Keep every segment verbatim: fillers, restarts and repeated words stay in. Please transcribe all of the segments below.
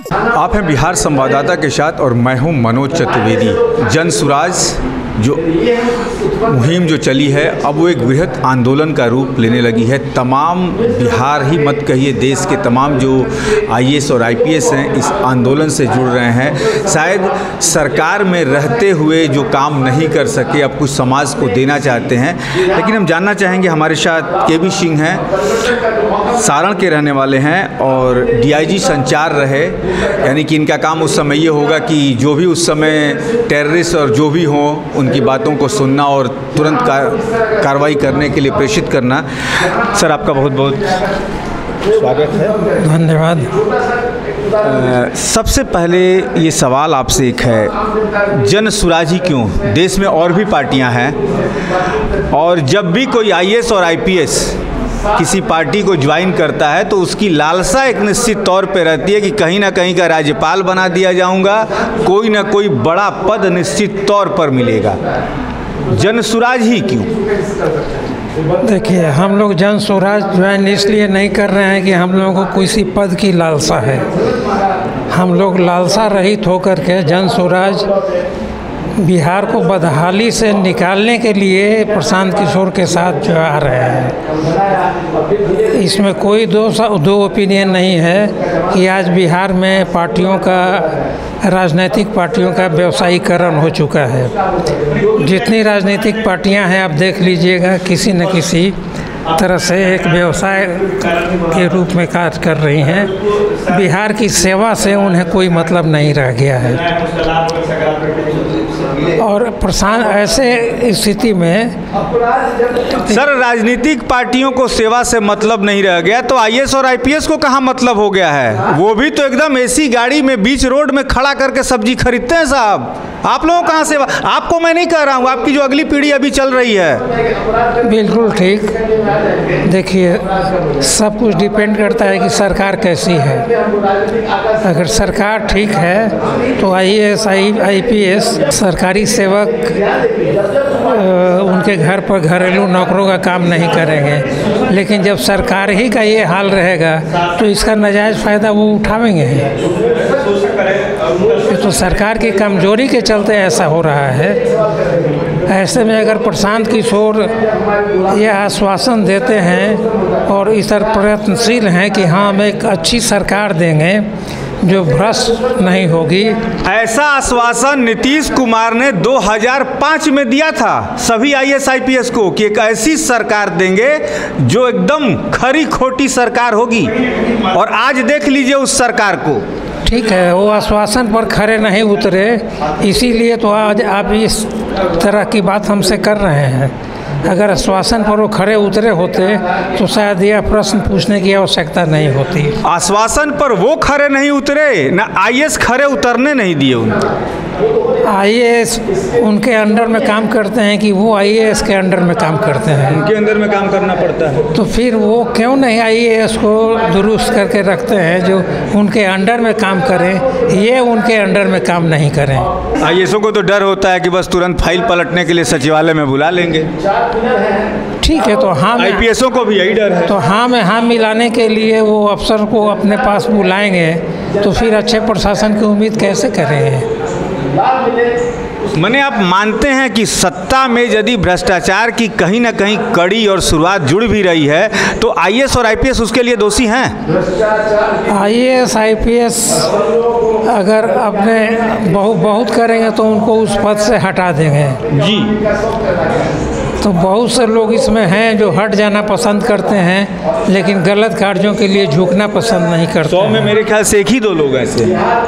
आप हैं बिहार संवाददाता के साथ और मैं हूं मनोज चतुर्वेदी। जन सुराज जो मुहिम जो चली है अब वो एक बृहद आंदोलन का रूप लेने लगी है। तमाम बिहार ही मत कहिए देश के तमाम जो आई ए एस और आई पी एस हैं इस आंदोलन से जुड़ रहे हैं। शायद सरकार में रहते हुए जो काम नहीं कर सके अब कुछ समाज को देना चाहते हैं। लेकिन हम जानना चाहेंगे, हमारे साथ के बी सिंह हैं, सारण के रहने वाले हैं और डी आई जी संचार रहे, यानी कि इनका काम उस समय ये होगा कि जो भी उस समय टेररिस्ट और जो भी हों उनकी बातों को सुनना और तुरंत कार्रवाई करने के लिए प्रेषित करना। सर आपका बहुत बहुत स्वागत है। धन्यवाद। सबसे पहले ये सवाल आपसे एक है, जन सुराज ही क्यों? देश में और भी पार्टियां हैं और जब भी कोई आई ए एस और आई पी एस किसी पार्टी को ज्वाइन करता है तो उसकी लालसा एक निश्चित तौर पे रहती है कि कहीं ना कहीं का राज्यपाल बना दिया जाऊंगा, कोई ना कोई बड़ा पद निश्चित तौर पर मिलेगा। जन सुराज ही क्यों? देखिए, हम लोग जन सुराज ज्वाइन इसलिए नहीं कर रहे हैं कि हम लोगों को किसी पद की लालसा है। हम लोग लालसा रहित होकर के जन सुराज बिहार को बदहाली से निकालने के लिए प्रशांत किशोर के साथ जो आ रहे हैं। इसमें कोई दो दो ओपिनियन नहीं है कि आज बिहार में पार्टियों का, राजनीतिक पार्टियों का व्यवसायीकरण हो चुका है। जितनी राजनीतिक पार्टियां हैं आप देख लीजिएगा, किसी न किसी तरह से एक व्यवसाय के रूप में कार्य कर रही हैं। बिहार की सेवा से उन्हें कोई मतलब नहीं रह गया है और प्रशांत ऐसे स्थिति में सर राजनीतिक पार्टियों को सेवा से मतलब नहीं रह गया तो आई ए एस और आई पी एस को कहाँ मतलब हो गया है? वो भी तो एकदम एसी गाड़ी में बीच रोड में खड़ा करके सब्जी खरीदते हैं साहब। आप लोगों कहाँ सेवा? आपको मैं नहीं कह रहा हूँ, आपकी जो अगली पीढ़ी अभी चल रही है। बिल्कुल ठीक। देखिए, सब कुछ डिपेंड करता है कि सरकार कैसी है। अगर सरकार ठीक है तो I A S I P S सरकारी सेवक उनके घर पर घरेलू नौकरों का काम नहीं करेंगे। लेकिन जब सरकार ही का ये हाल रहेगा तो इसका नाजायज़ फ़ायदा वो उठावेंगे। तो सरकार की कमजोरी के चलते ऐसा हो रहा है। ऐसे में अगर प्रशांत किशोर यह आश्वासन देते हैं और इस तरह प्रयत्नशील हैं कि हाँ हम एक अच्छी सरकार देंगे जो भ्रष्ट नहीं होगी, ऐसा आश्वासन नीतीश कुमार ने दो हज़ार पाँच में दिया था सभी I A S I P S को कि एक ऐसी सरकार देंगे जो एकदम खरी खोटी सरकार होगी। और आज देख लीजिए उस सरकार को। ठीक है, वो आश्वासन पर खरे नहीं उतरे, इसीलिए तो आज आप इस तरह की बात हमसे कर रहे हैं। अगर आश्वासन पर वो खरे उतरे होते तो शायद यह प्रश्न पूछने की आवश्यकता नहीं होती। आश्वासन पर वो खरे नहीं उतरे, ना आई ए एस खरे उतरने नहीं दिए उनको। आई ए एस उनके अंडर में काम करते हैं कि वो आई ए एस के अंडर में काम करते हैं? उनके अंडर में काम करना पड़ता है। तो फिर वो क्यों नहीं आई ए एस को दुरुस्त करके रखते हैं जो उनके अंडर में काम करें, ये उनके अंडर में काम नहीं करें। आई ए एस को तो डर होता है कि बस तुरंत फाइल पलटने के लिए सचिवालय में बुला लेंगे। ठीक है, तो हाँ आई पी एस को भी यही डर है। तो हाँ में हाँ मिलाने के लिए वो अफसर को अपने पास बुलाएंगे तो फिर अच्छे प्रशासन की उम्मीद कैसे करें? मने आप मानते हैं कि सत्ता में यदि भ्रष्टाचार की कहीं ना कहीं कड़ी और शुरुआत जुड़ भी रही है तो आई ए एस और आई पी एस उसके लिए दोषी हैं? I A S I P S अगर अपने बहुत बहुत करेंगे तो उनको उस पद से हटा देंगे जी। तो बहुत से लोग इसमें हैं जो हट जाना पसंद करते हैं लेकिन गलत कार्यों के लिए झुकना पसंद नहीं करते। सौ में मेरे ख्याल से एक ही दो लोग ऐसे,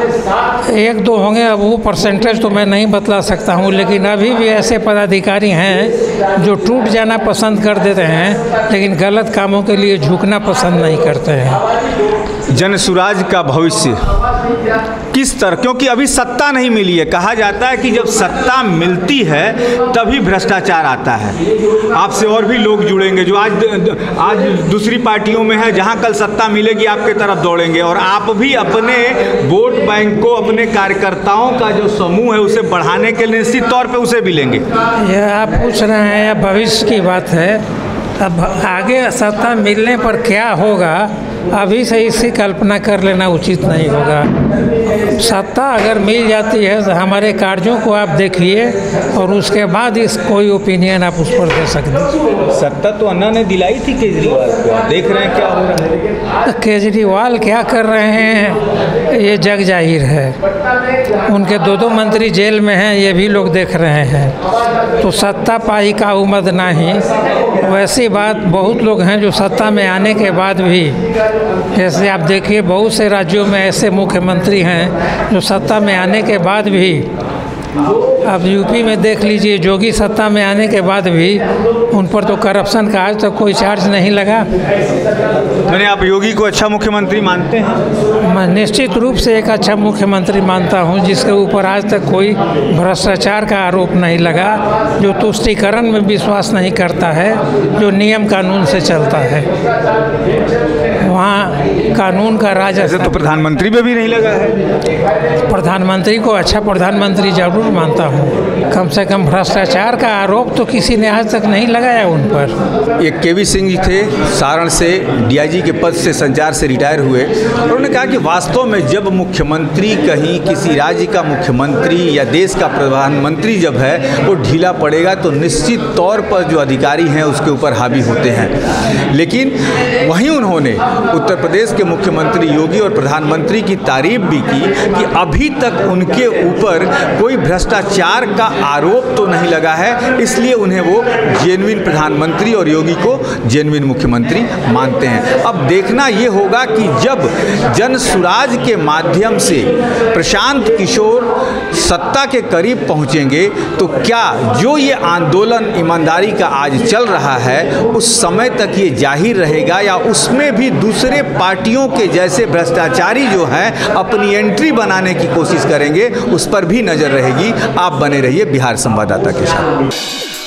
एक दो होंगे। अब वो परसेंटेज तो मैं नहीं बतला सकता हूँ, लेकिन अभी भी ऐसे पदाधिकारी हैं जो टूट जाना पसंद कर देते हैं लेकिन गलत कामों के लिए झुकना पसंद नहीं करते हैं। जन सुराज का भविष्य किस तरह, क्योंकि अभी सत्ता नहीं मिली है। कहा जाता है कि जब सत्ता मिलती है तभी भ्रष्टाचार आता है। आपसे और भी लोग जुड़ेंगे जो आज आज दूसरी पार्टियों में है, जहां कल सत्ता मिलेगी आपके तरफ दौड़ेंगे और आप भी अपने वोट बैंक को, अपने कार्यकर्ताओं का जो समूह है उसे बढ़ाने के लिए निश्चित तौर पे उसे भी लेंगे। यह आप पूछ रहे हैं भविष्य की बात है। अब आगे सत्ता मिलने पर क्या होगा अभी से इसकी कल्पना कर लेना उचित नहीं होगा। सत्ता अगर मिल जाती है तो हमारे कार्यों को आप देखिए और उसके बाद इस कोई ओपिनियन आप उस पर दे सकते हैं। सत्ता तो अन्ना ने दिलाई थी केजरीवाल को, आप देख रहे हैं क्या हो रहा है। केजरीवाल क्या कर रहे हैं ये जग जाहिर है। उनके दो दो मंत्री जेल में हैं, ये भी लोग देख रहे हैं। तो सत्ता पाई का उम्मीद नहीं। वैसी बात बहुत लोग हैं जो सत्ता में आने के बाद भी, जैसे आप देखिए बहुत से राज्यों में ऐसे मुख्यमंत्री हैं जो सत्ता में आने के बाद भी, अब यूपी में देख लीजिए, योगी सत्ता में आने के बाद भी उन पर तो करप्शन का आज तक कोई चार्ज नहीं लगा। मैंने आप योगी को अच्छा मुख्यमंत्री मानते हैं? मैं निश्चित रूप से एक अच्छा मुख्यमंत्री मानता हूं, जिसके ऊपर आज तक कोई भ्रष्टाचार का आरोप नहीं लगा, जो तुष्टीकरण में विश्वास नहीं करता है, जो नियम कानून से चलता है। वहाँ कानून का राज। ऐसे तो प्रधानमंत्री पे भी नहीं लगा है। प्रधानमंत्री को अच्छा प्रधानमंत्री जरूर मानता हूँ। कम से कम भ्रष्टाचार का आरोप तो किसी ने आज तक नहीं लगाया उन पर। एक के वी सिंह जी थे, सारण से डी आई जी के पद से संचार से रिटायर हुए, और उन्होंने कहा कि वास्तव में जब मुख्यमंत्री कहीं किसी राज्य का मुख्यमंत्री या देश का प्रधानमंत्री जब है वो ढीला पड़ेगा तो निश्चित तौर पर जो अधिकारी हैं उसके ऊपर हावी होते हैं। लेकिन वहीं उन्होंने उत्तर प्रदेश के मुख्यमंत्री योगी और प्रधानमंत्री की तारीफ भी की कि अभी तक उनके ऊपर कोई भ्रष्टाचार का आरोप तो नहीं लगा है, इसलिए उन्हें वो जेन्युइन प्रधानमंत्री और योगी को जेन्युइन मुख्यमंत्री मानते हैं। अब देखना ये होगा कि जब जन सुराज के माध्यम से प्रशांत किशोर सत्ता के करीब पहुंचेंगे तो क्या जो ये आंदोलन ईमानदारी का आज चल रहा है उस समय तक ये जाहिर रहेगा, या उसमें भी दूसरे पार्टियों के जैसे भ्रष्टाचारी जो हैं अपनी एंट्री बनाने की कोशिश करेंगे, उस पर भी नजर रहेगी। आप बने रहिए बिहार संवाददाता के साथ।